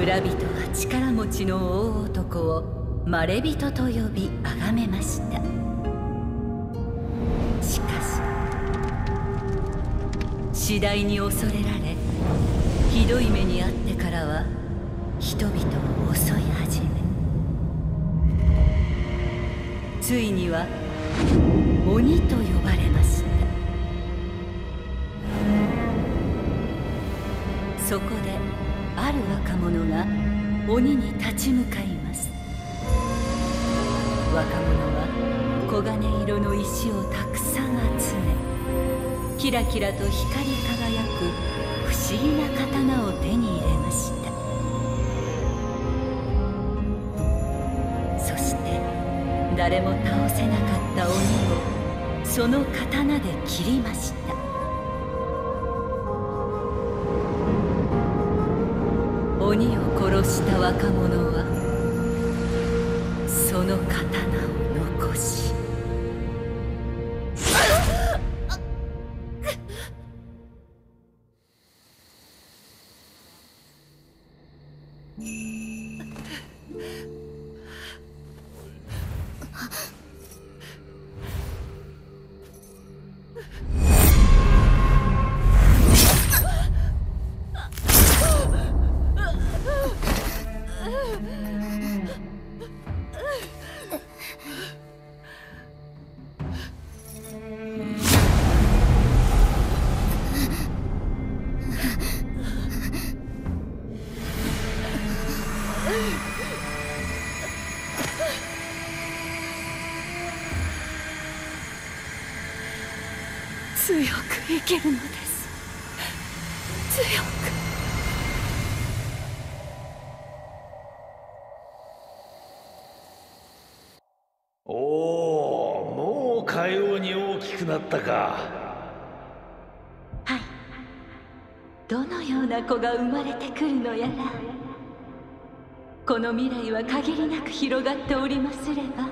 村人は力持ちの大男をまれびとと呼び崇めました。しかし次第に恐れられ、ひどい目に遭ってからは人々を襲い始め、ついには鬼と呼ばれました。そこである若者が鬼に立ち向かいます。若者は黄金色の石をたくさん集め、キラキラと光り輝く不思議な刀を手に入れました。そして誰も倒せなかった鬼をその刀で切りました。鬼を殺した若者はその刀を残し、強く生きるのです。強く。 おお、もうかように大きくなったか。 はい。どのような子が生まれてくるのやら。この未来は限りなく広がっておりますれば。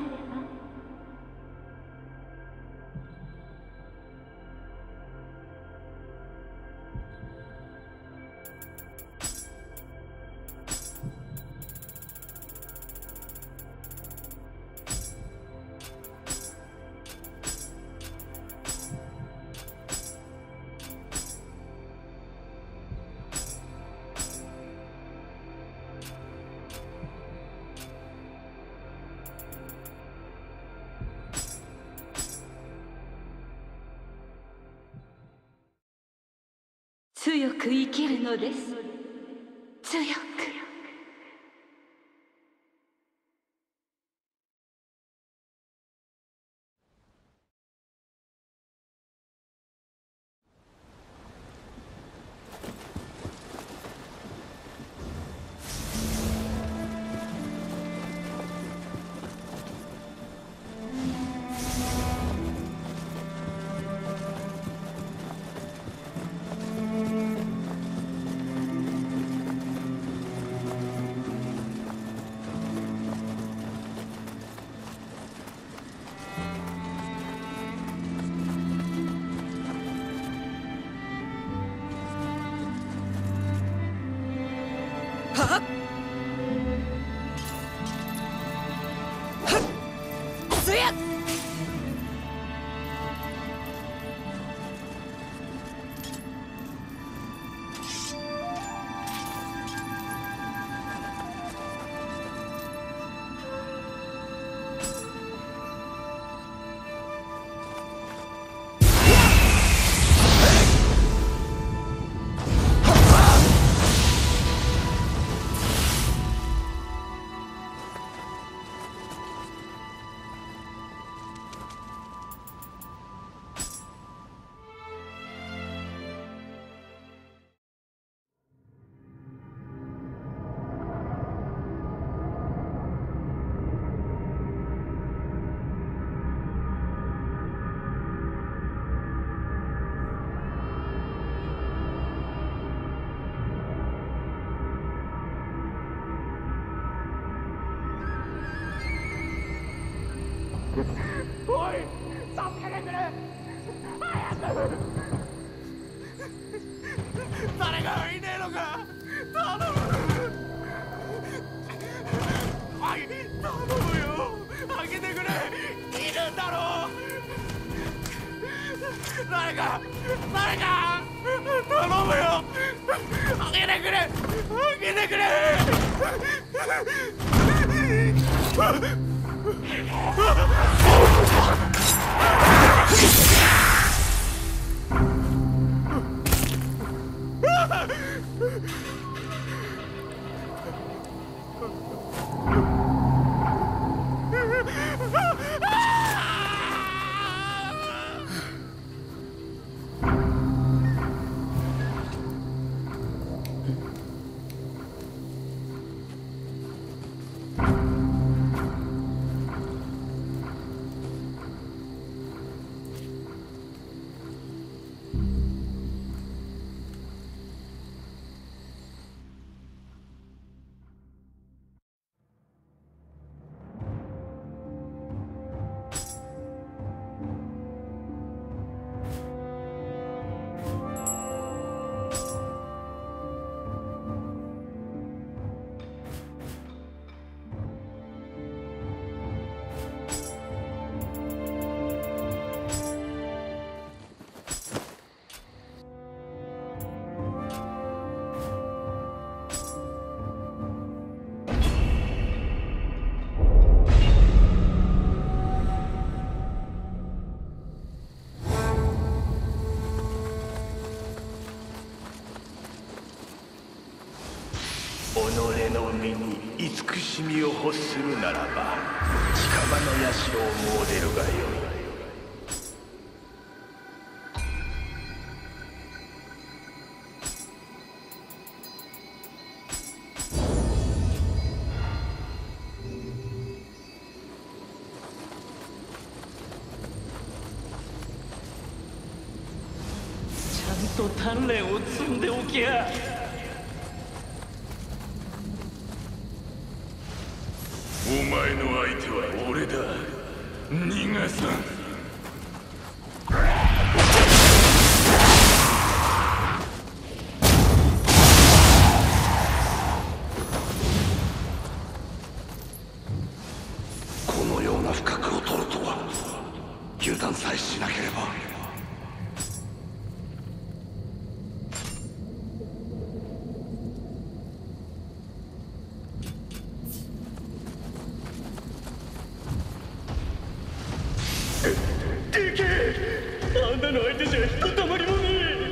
強く生きるのです。強く。 おい、助けてくれ。早く。誰がいねえのか。頼む。 誰か頼むよ。開けてくれ、開けてくれ。 己の身に慈しみを欲するならば近場の社を詣でるがよい。 ちゃんと鍛錬を積んでおきゃ。 お前の相手は俺だ。逃がさん。このような不覚を取るとは油断さえしなければ。 でけえ、あんなの相手じゃひとたまりもねえ。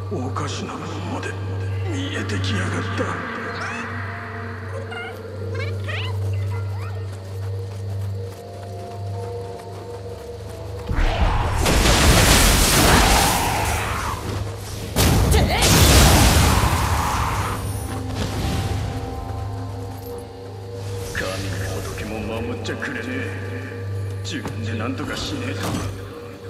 おかしなものまで見えてきやがった。守っちゃくれねえ。自分で何とかしねえと。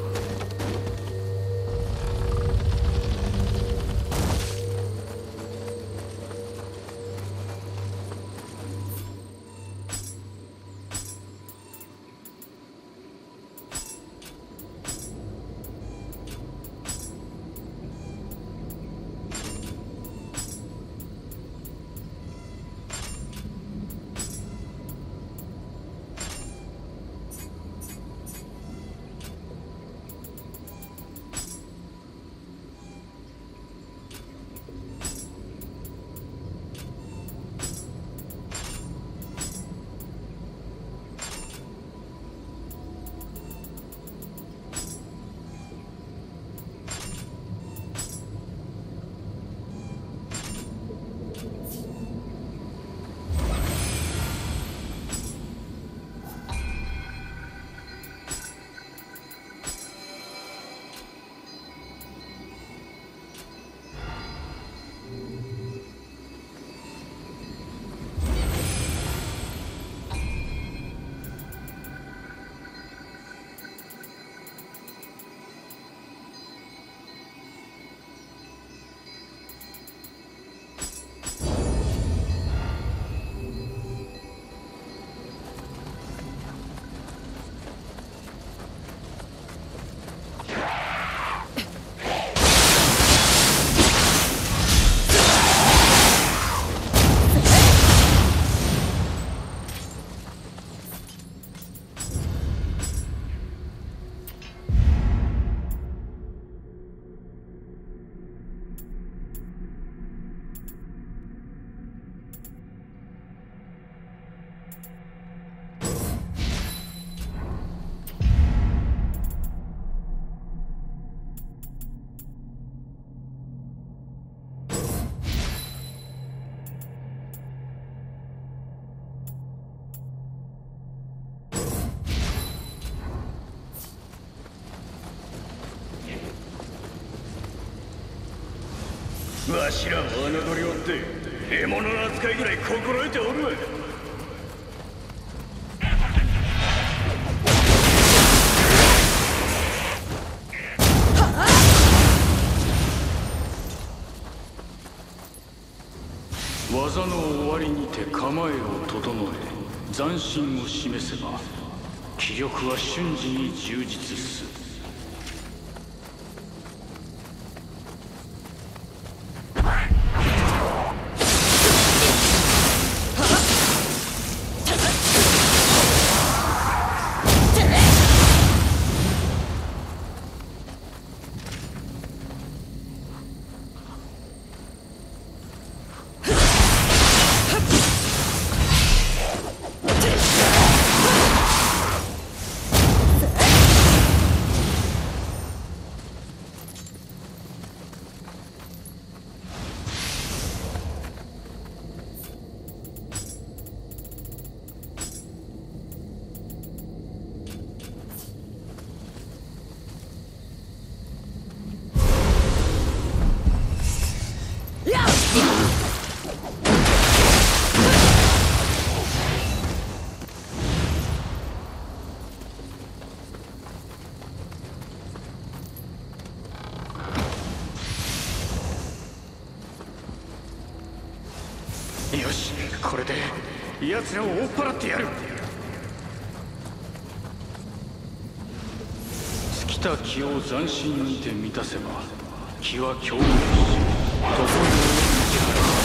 わしらを侮りおって獲物の扱いぐらい心得ておるわ。技の終わりにて構えを整え斬新を示せば気力は瞬時に充実する。よし、これで奴らを追っ払ってやる。尽きた気を斬新にて満たせば気は共鳴し、ところを打ち払う。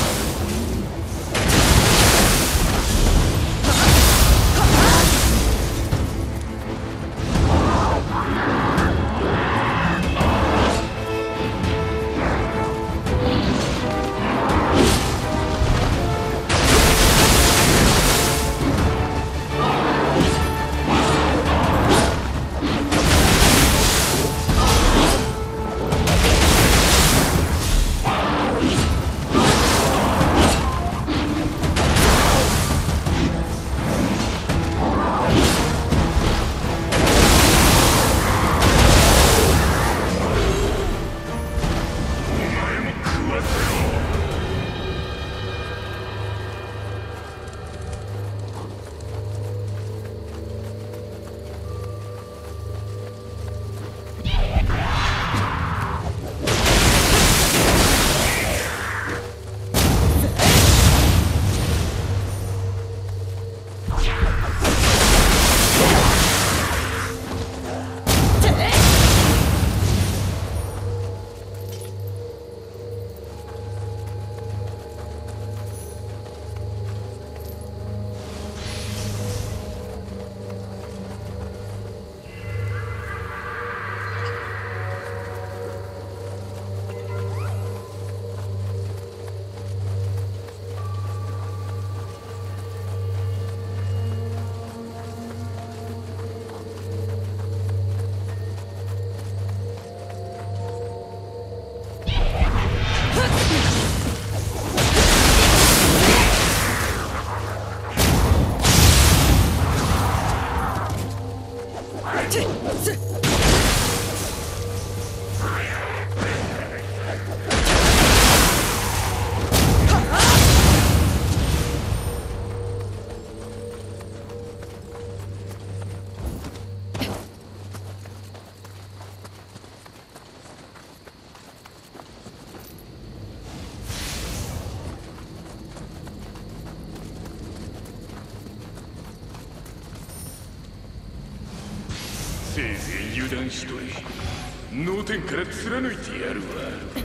せいぜい油断しとれ。脳天から貫いてやるわ。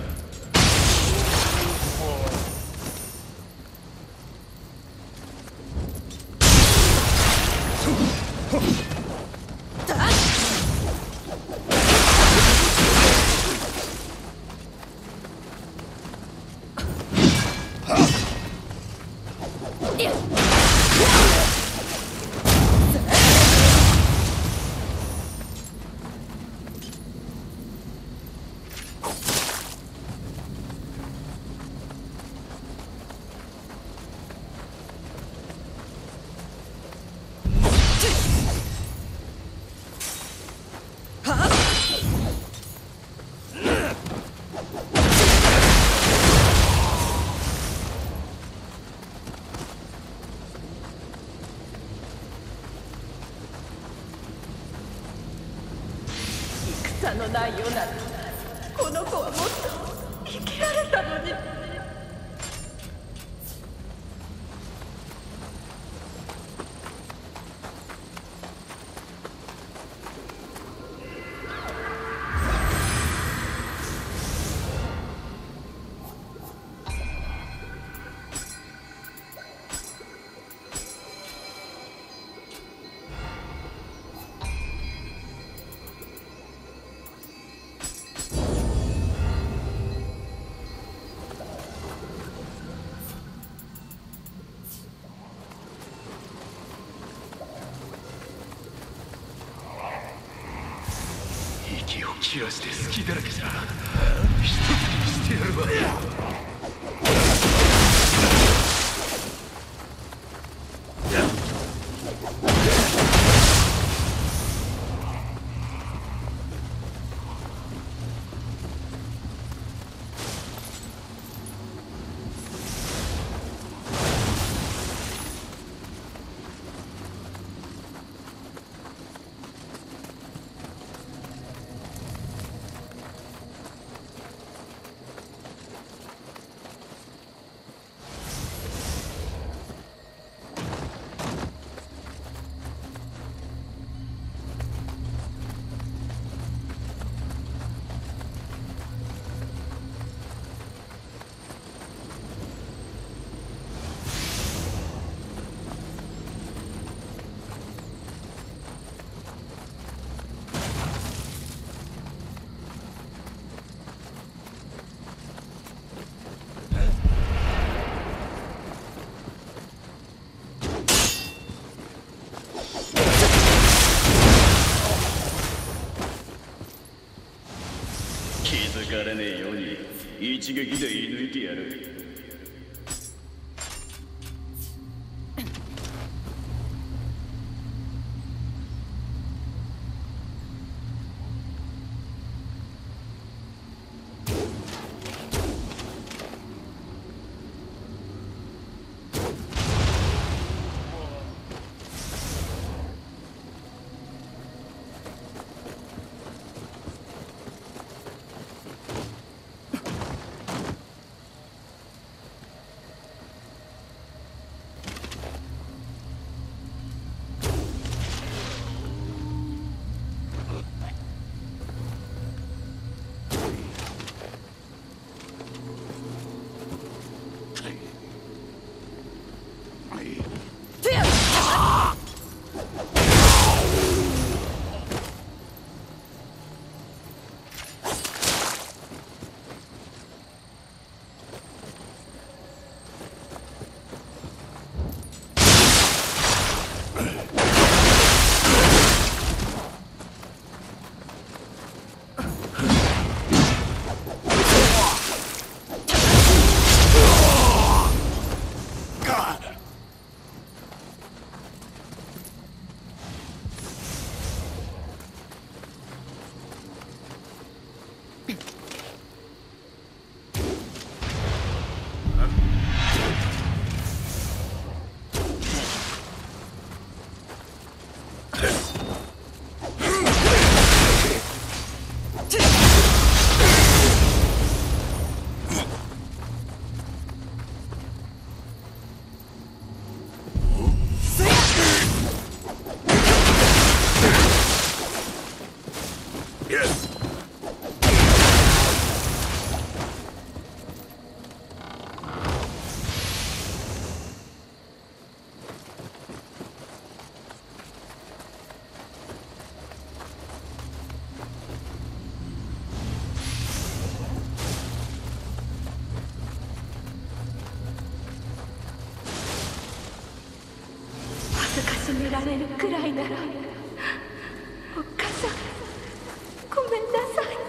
戦のない世ならこの子はもっと生きられたのに。 息を切らして隙だらけじゃ一つにしてやるわ。 気づかれねえように一撃で射抜いてやる。 ずかしめられるくらいなら、お母さんごめんなさい。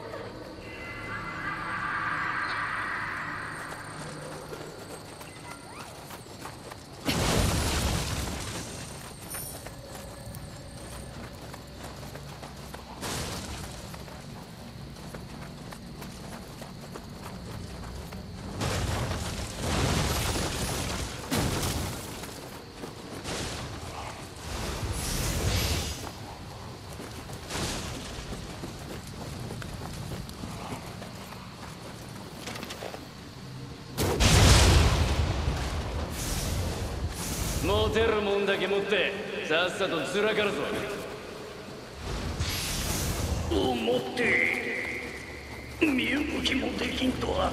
持てるもんだけ持ってさっさとずらかるぞ。 思って身動きもできんとは。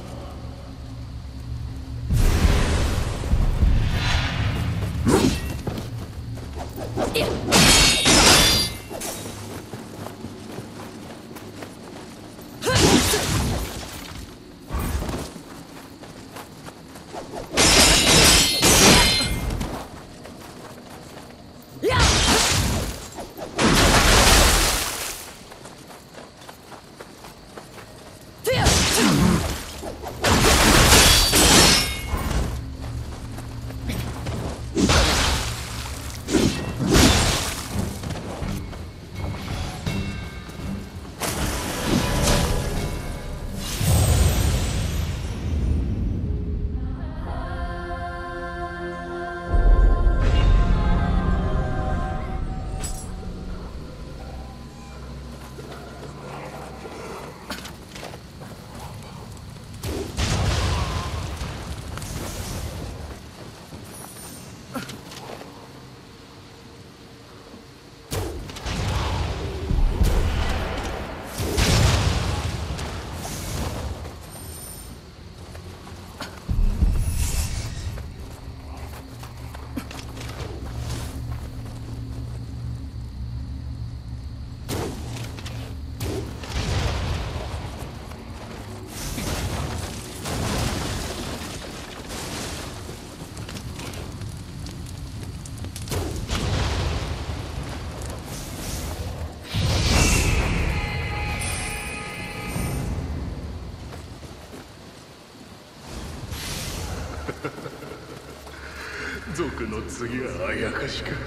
族の次はあやかしか。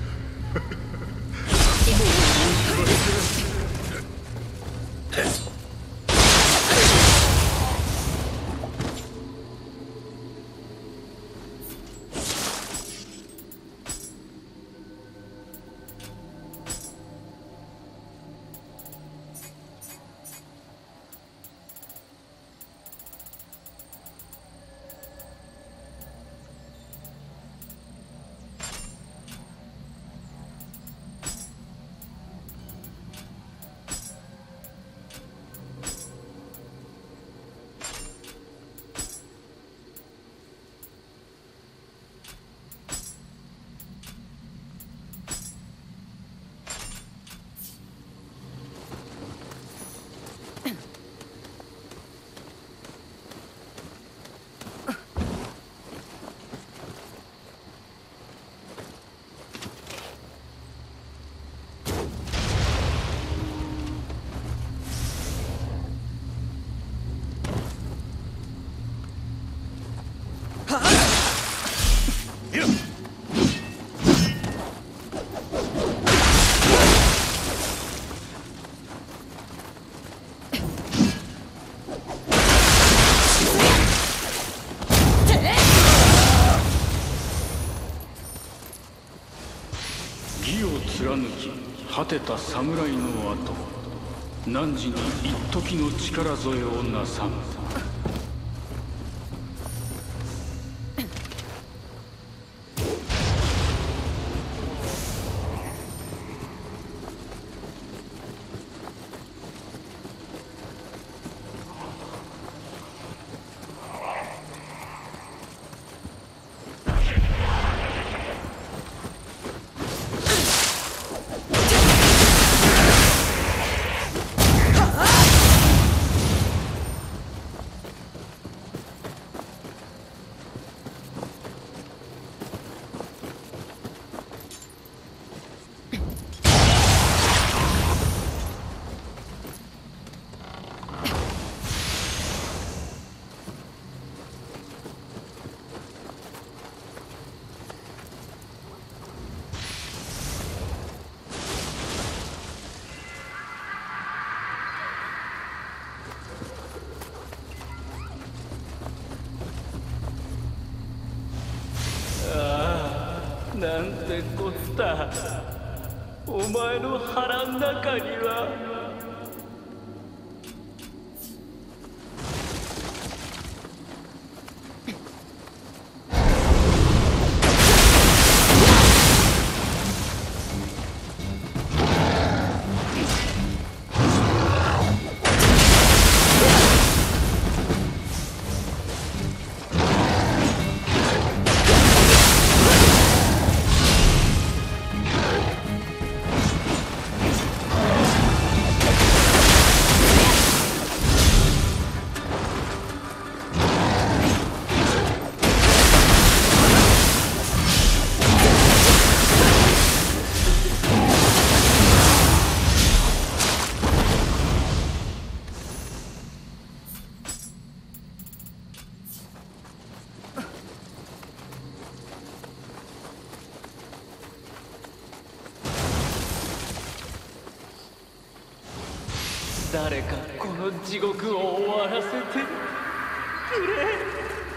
義を貫き果てた侍の後、汝に一時の力添えをなさん。 なんてこったお前の腹ん中には。誰かこの地獄を終わらせてくれ。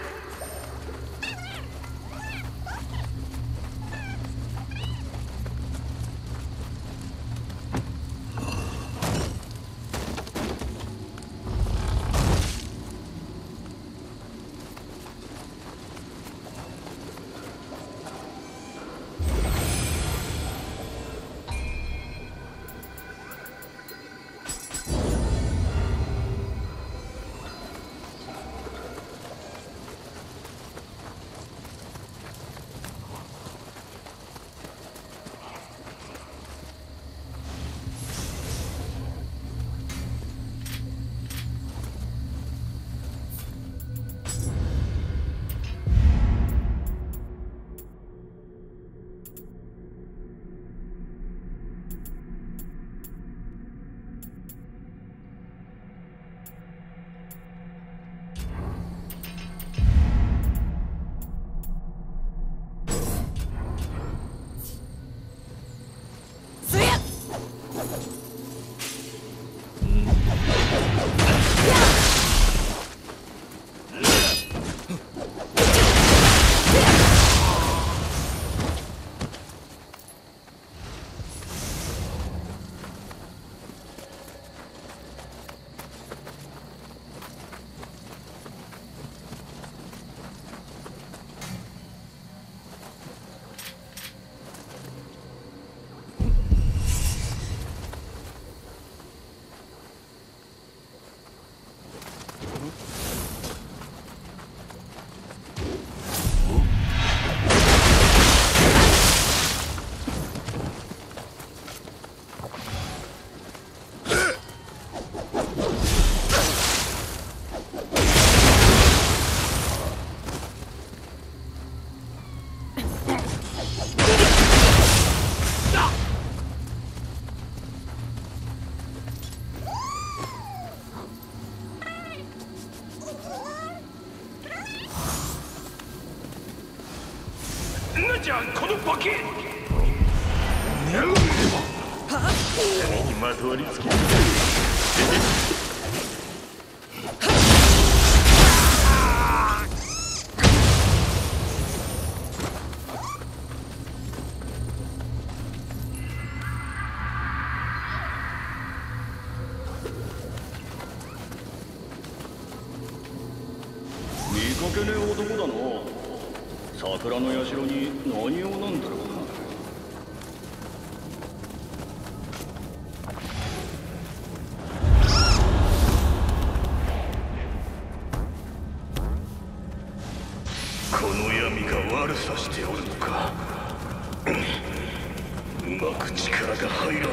じゃんこのバケ。 にまとわりつき見かけねえ男だな。桜の社に何用なんだろうな。 この闇が悪さしておるのか。うまく力が入らぬ。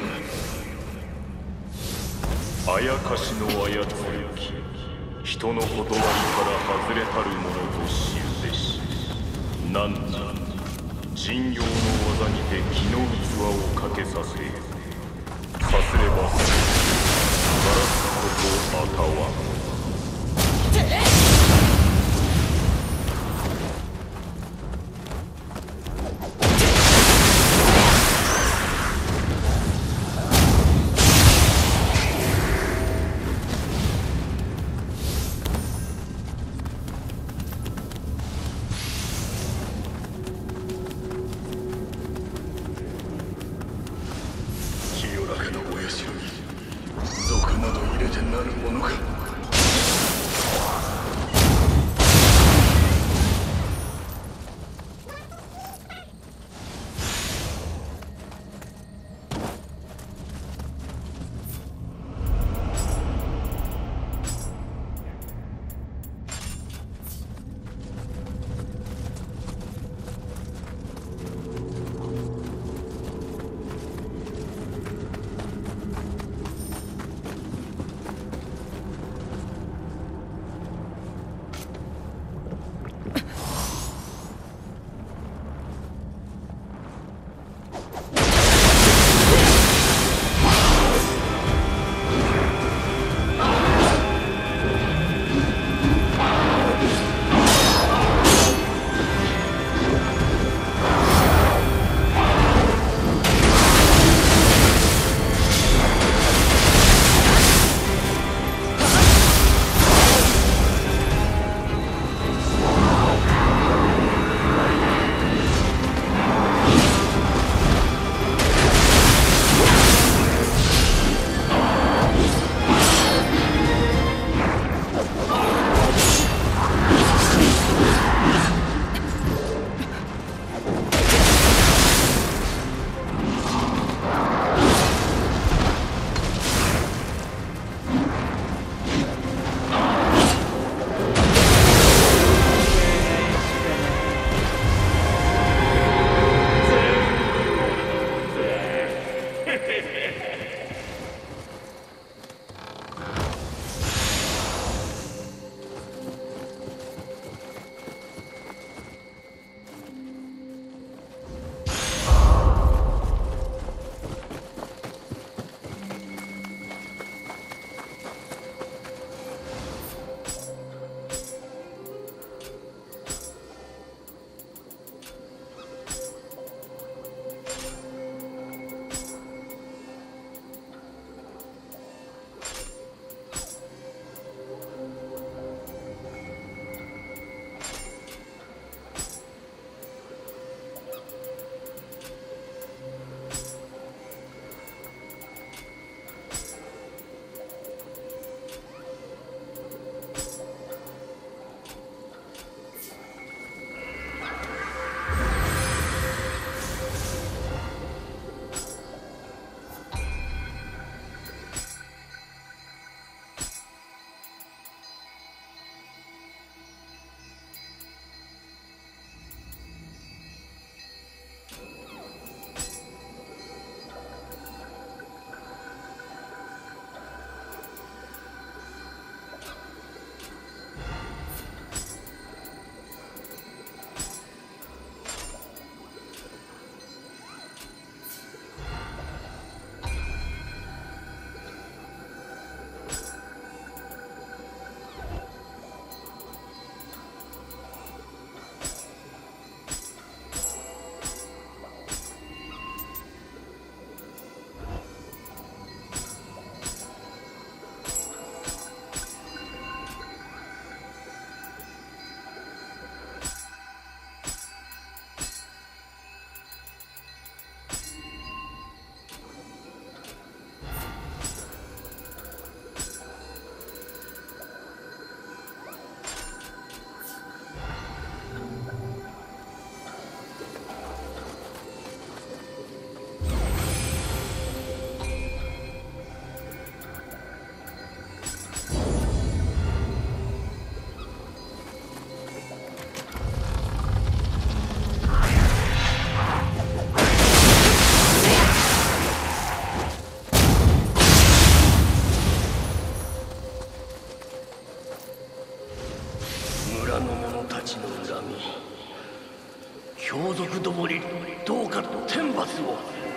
あやかしの操り気、人の断りから外れたるものと知るべし。なんな神陽の技にて気の器をかけさせ、さすればガラスことまたはどうか天罰を。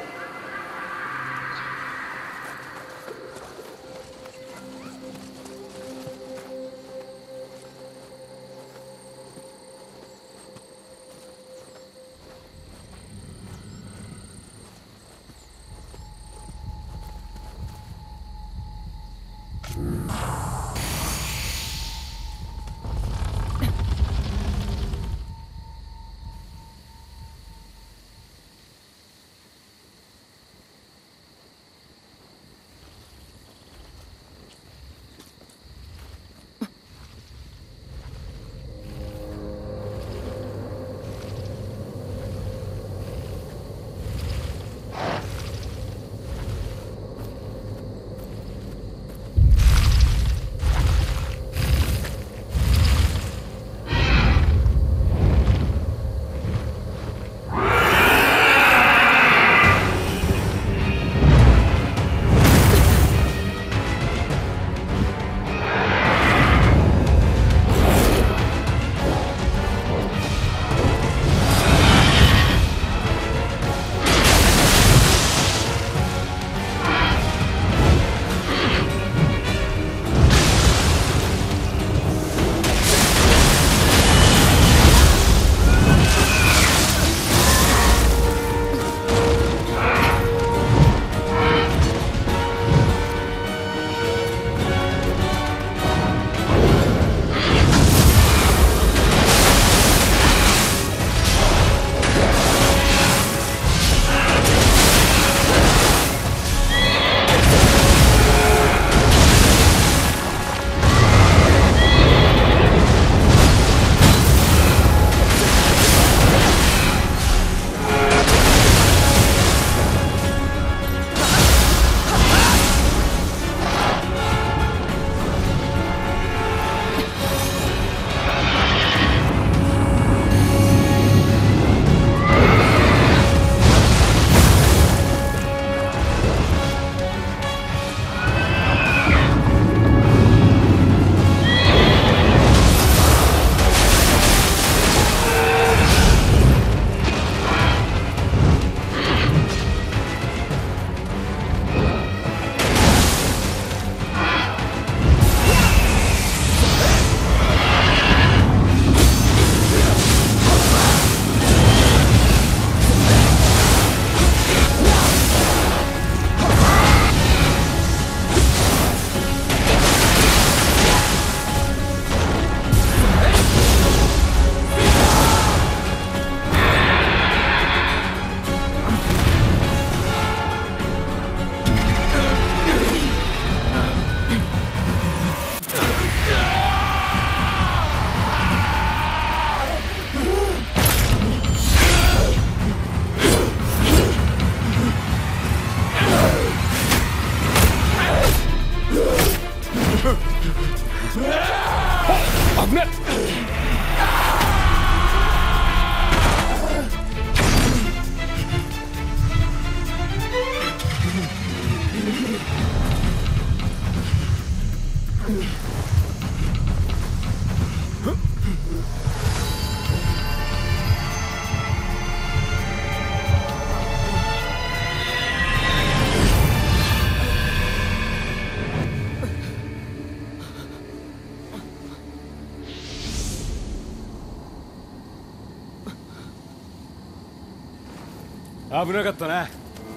危なかったな。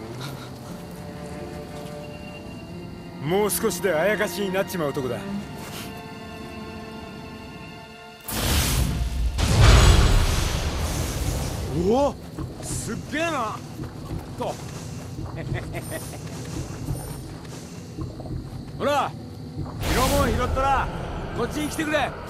もう少しであやかしになっちまうとこだ。おお、すっげえなとほら、色もん拾ったらこっちに来てくれ。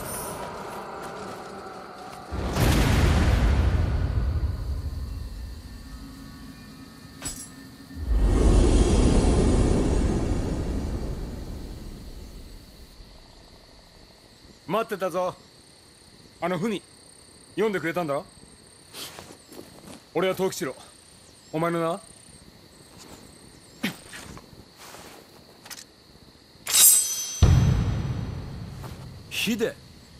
待ってたぞ。あの文読んでくれたんだろ。俺は藤吉郎。お前の名は？秀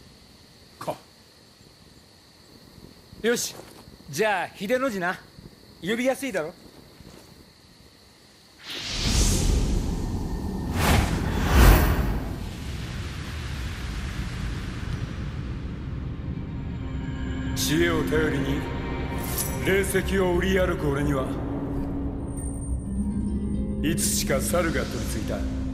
か。よし、じゃあ秀の字な。 呼びやすいだろ。知恵を頼りに霊石を売り歩く俺にはいつしか猿が取り付いた。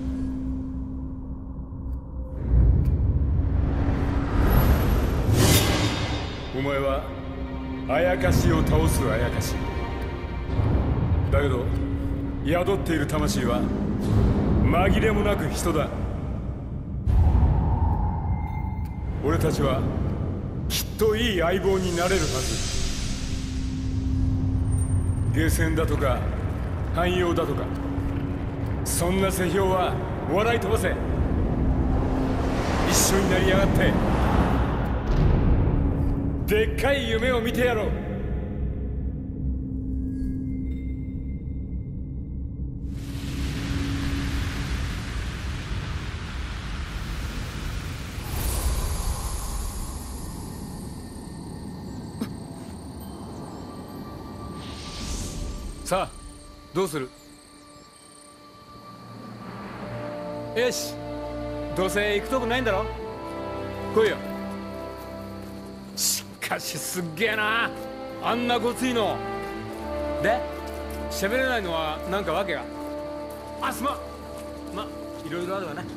お前はあやかしを倒すあやかしだけど、宿っている魂は紛れもなく人だ。俺たちはきっといい相棒になれるはず。ゲーセンだとか汎用だとか、そんな世評は笑い飛ばせ。一緒になりやがってでっかい夢を見てやろう。さあどうする？よし、どうせ行くとこないんだろ。来いよ。しかしすっげえな、あんなごついので。喋れないのはなんか訳が。あ、すまん。ま、いろいろあるわな。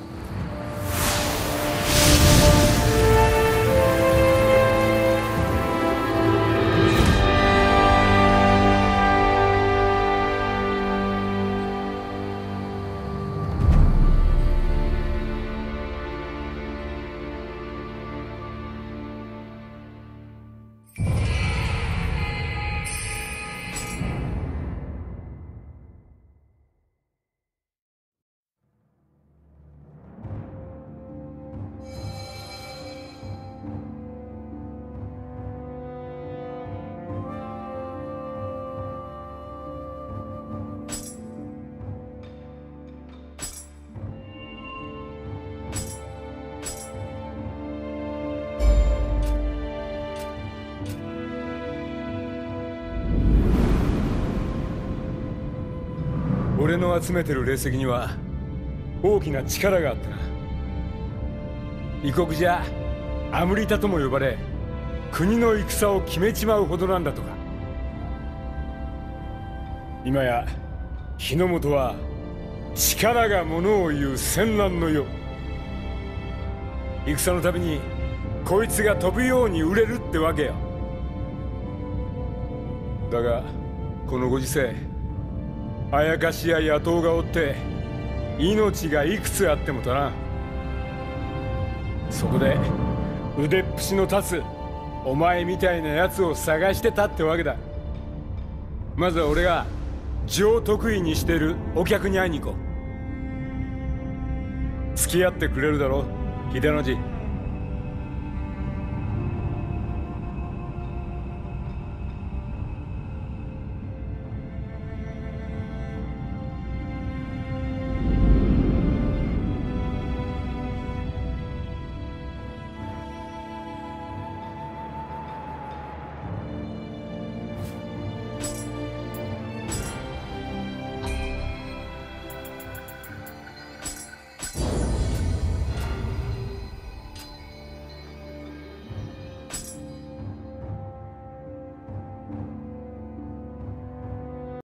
俺の集めてる霊石には大きな力があったな。異国じゃアムリタとも呼ばれ、国の戦を決めちまうほどなんだとか。今や日の本は力がものを言う戦乱の世。戦のたびにこいつが飛ぶように売れるってわけよ。だがこのご時世、あやかしや野党がおって命がいくつあっても足らん。そこで腕っぷしの立つお前みたいなやつを探してたってわけだ。まずは俺が上得意にしてるお客に会いに行こう。付き合ってくれるだろ、秀の字。